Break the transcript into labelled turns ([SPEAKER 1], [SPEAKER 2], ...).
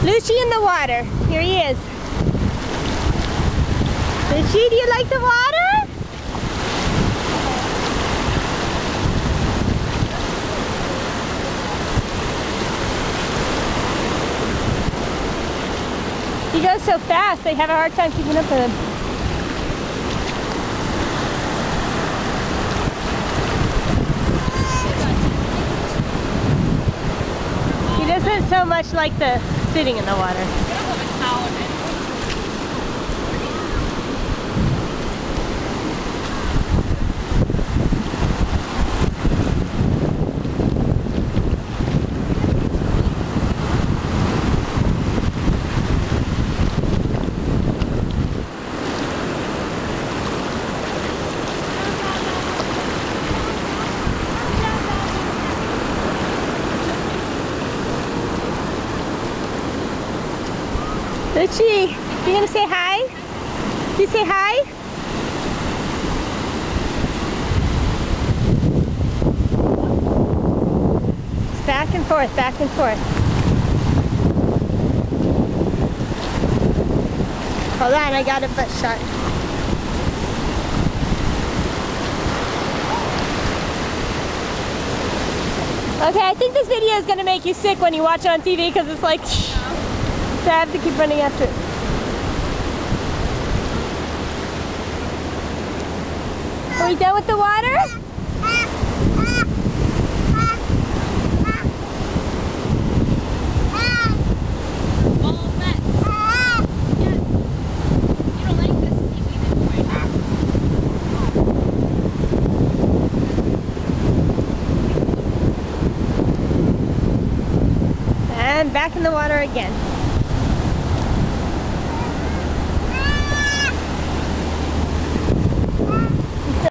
[SPEAKER 1] Luci in the water. Here he is. Luci, do you like the water? He goes so fast, they have a hard time keeping up with him. He doesn't so much like the sitting in the water. Luci, you gonna say hi? Can you say hi? It's back and forth, back and forth. Hold on, I got a butt shot. Okay, I think this video is gonna make you sick when you watch it on TV because it's like I have to keep running after it. Are we done with the water? And back in the water again.